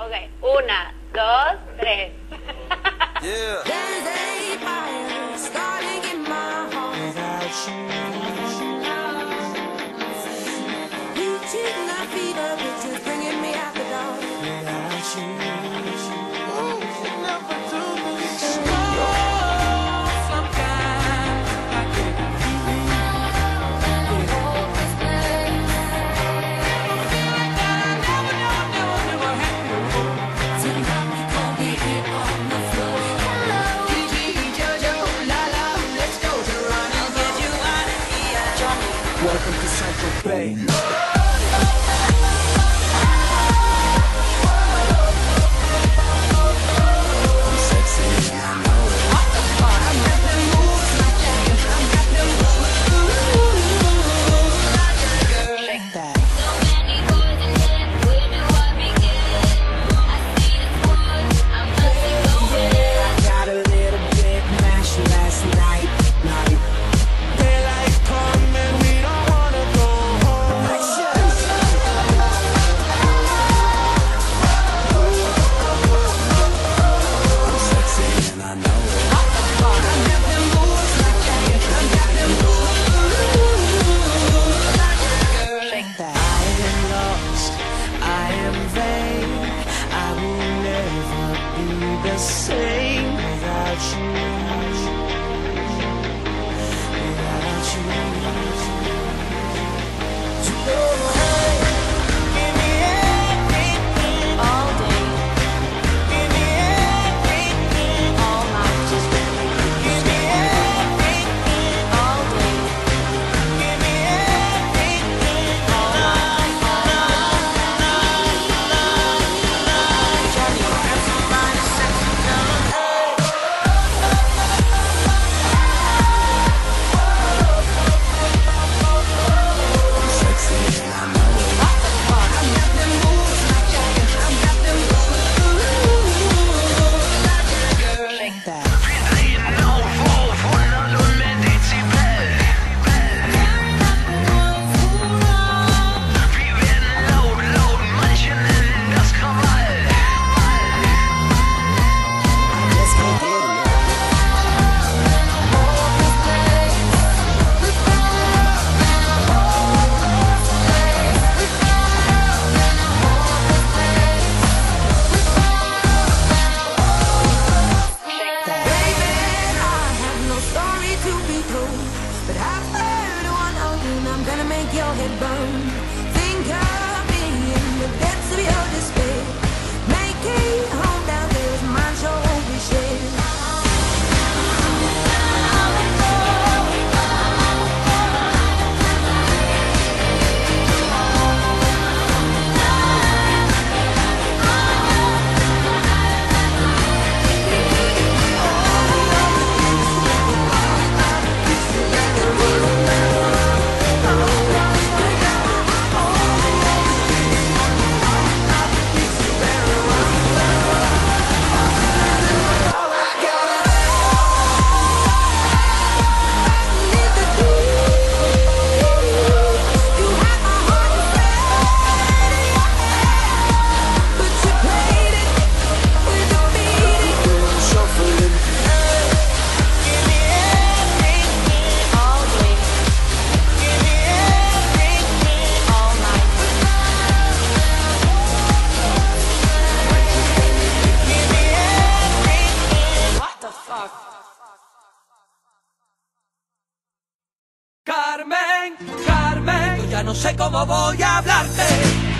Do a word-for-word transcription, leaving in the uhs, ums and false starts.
Ok, una, dos, tres. Yeah. There's a fire starting in my heart without you. Reaching my fever pitch is bringing me out the dark without you. Ooh, you never do me wrong. Some kind I can't believe. Never, never, never, never happened. Tonight we gon' get it on the floor. Welcome to Central Bay. I'm sexy and I know it. I got them moves like that. I got them moves. Girl, like that. I got a little bit mashed last night. night. Daylight coming, we don't wanna go home. I'm sexy and I know it. I got them moves like that. I got them moves. Girl, like that. I am lost, I am vain. I will never be the same without you. Without you. To go home, give me everything. All day, Give me everything. all night, just Give me everything. all day, Give me everything. all night, all Have somebody sexy down. I'm sexy and I know it. I got them moves like that. I got them moves. Girl, like that. I just can't get enough. Baby, I have no story to be told, but I've heard one of you, and I'm gonna make your head burn. Think of me in the depths of your despair. Make it home down there, is mine, so won't be shared. You had my heart but you played it with a beating. Shuffling. Give me everything. all day, Give me everything. all night. Give me everything. What the fuck? Carmen, Carmen, yo ya no sé cómo voy a hablarte.